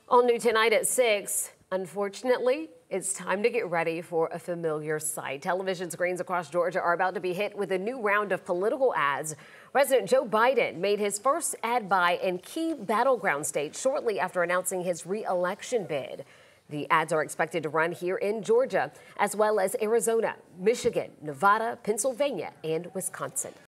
All new tonight at 6. Unfortunately, it's time to get ready for a familiar sight. Television screens across Georgia are about to be hit with a new round of political ads. President Joe Biden made his first ad buy in key battleground states shortly after announcing his re-election bid. The ads are expected to run here in Georgia, as well as Arizona, Michigan, Nevada, Pennsylvania, and Wisconsin.